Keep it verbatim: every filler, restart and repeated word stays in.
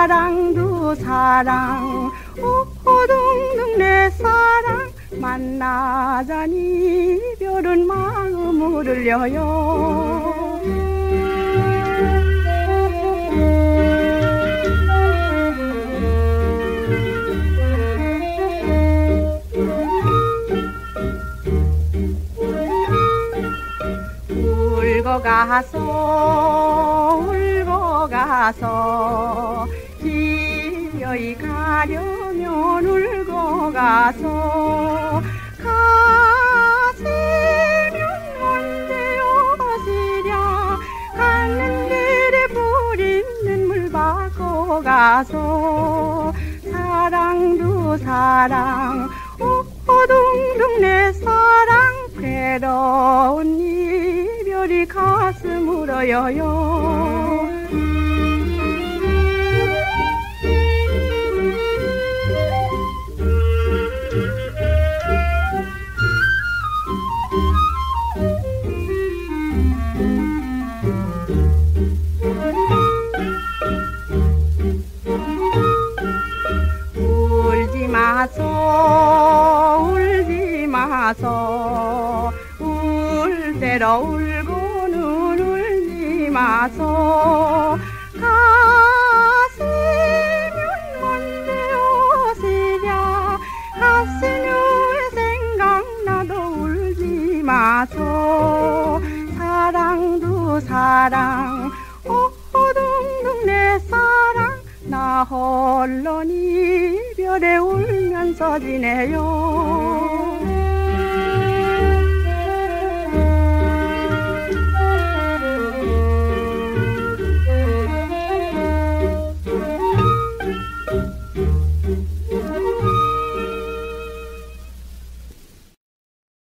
사랑도 사랑 오호둥둥 내 사랑 만나자니 이별은 마음을 울려요. 울고 가서 울고 가서 기어이 가려면 울고 가서 가시면 언제 오시랴 가는 길에 뿌리는 물 받고 가서 사랑도 사랑 오호둥둥 내 사랑 괴로운 이별이 가슴 울어요. 울지 마소 울지 마소 울 대로 울고는 울지 마소 가시면 언제 오시랴 가신 후에 생각나도 울지 마소 사랑도 사랑 오호둥둥 내 사랑 나 홀로 이별에 울면서 지내요.